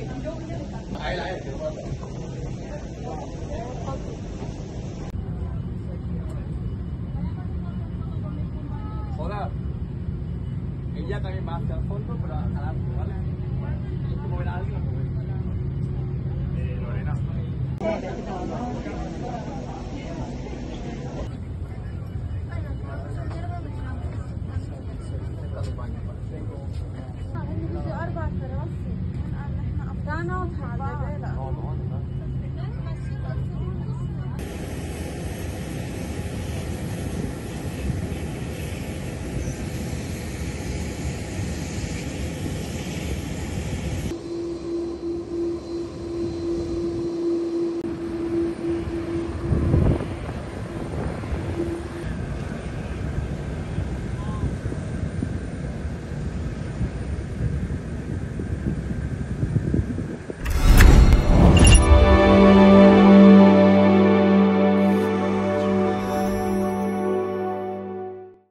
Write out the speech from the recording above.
Hola. Ella también va hacia el fondo, pero adelante, ¿vale? ¿Tienes que mover a alguien? Lorena. أربع كراسي. أنا واضحة على الباب.